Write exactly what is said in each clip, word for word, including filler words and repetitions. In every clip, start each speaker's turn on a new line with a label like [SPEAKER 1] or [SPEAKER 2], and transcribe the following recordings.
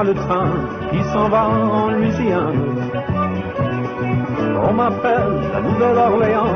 [SPEAKER 1] moi le train qui s'en va en Louisiane. On m'appelle la Nouvelle-Orléans.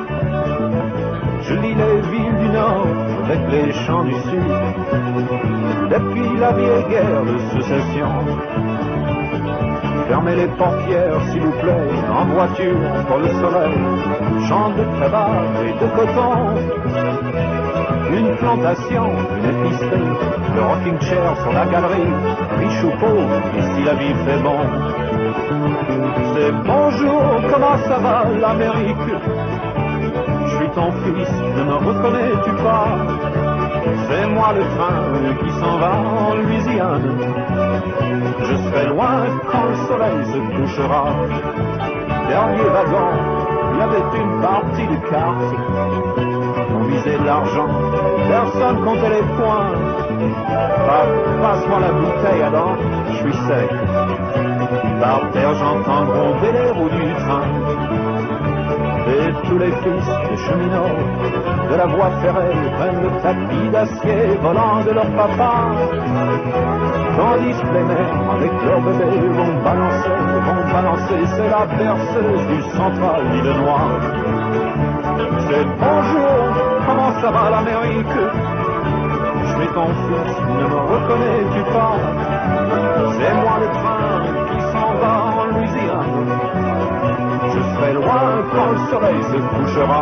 [SPEAKER 1] Je lis les villes du Nord avec les champs du Sud. Depuis la vieille guerre de sécession, fermez les portières s'il vous plaît, en voiture pour le soleil. Champs de tabac et de coton, une plantation, une épicerie, le rocking chair sur la galerie, riche ou pauvre, ici la vie fait bon. C'est bonjour, comment ça va l'Amérique? Je suis ton fils, ne me reconnais-tu pas? C'est moi le train qui s'en va en Louisiane. Je serai loin quand le soleil se couchera. Dernier wagon, il y avait une partie de cartes. On visait l'argent, personne comptait les points. Bah, passe-moi la bouteille, Adam, je suis sec. Par terre, j'entends gronder les roues du train. Et tous les fils des cheminots de la voie ferrée prennent le tapis d'acier volant de leur papa. Tandis que les mères avec leurs bébés vont balancer, vont balancer, c'est la berceuse du central Illinois. C'est bonjour, comment ça va l'Amérique? Je suis ton fils, ne me reconnais-tu pas? C'est moi le train qui s'en va en Louisiane. Je serai loin quand le soleil se couchera.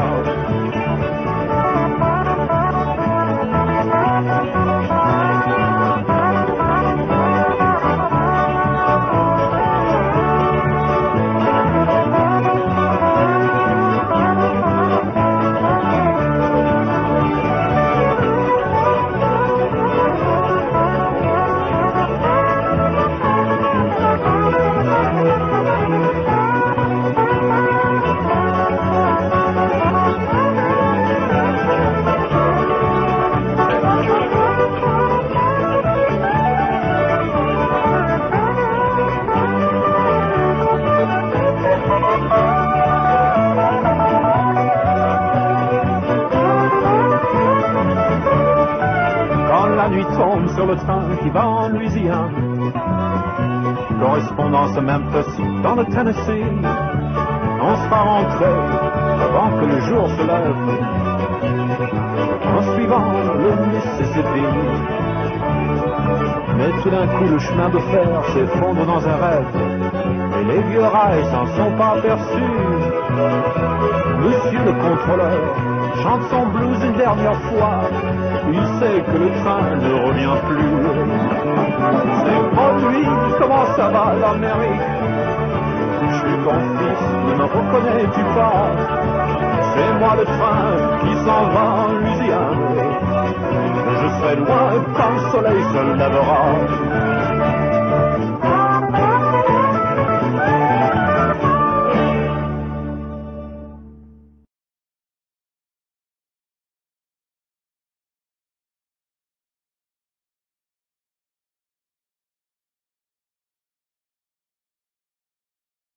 [SPEAKER 1] Sur le train qui va en Louisiane, correspondance à Memphis dans le Tennessee, on sera rentré avant que le jour se lève, en suivant le Mississippi. Mais tout d'un coup le chemin de fer s'effondre dans un rêve, et les vieux rails s'en sont pas aperçus. Monsieur le contrôleur chante son blues une dernière fois, il sait que le train ne revient plus. C'est bon lui, comment ça va l'Amérique? Je suis ton fils, ne me reconnais-tu pas? C'est moi le train qui s'en va en Louisiane. Je serai loin quand le soleil se lèvera.